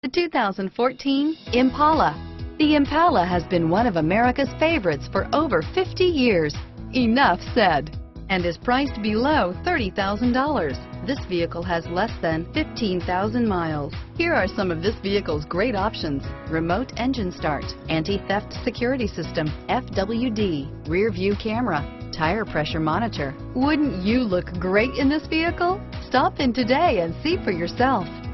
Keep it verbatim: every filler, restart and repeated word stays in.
The two thousand fourteen Impala. The Impala has been one of America's favorites for over fifty years. Enough said. And is priced below thirty thousand dollars. This vehicle has less than fifteen thousand miles. Here are some of this vehicle's great options: remote engine start, anti-theft security system, F W D, rear view camera, tire pressure monitor. Wouldn't you look great in this vehicle? Stop in today and see for yourself.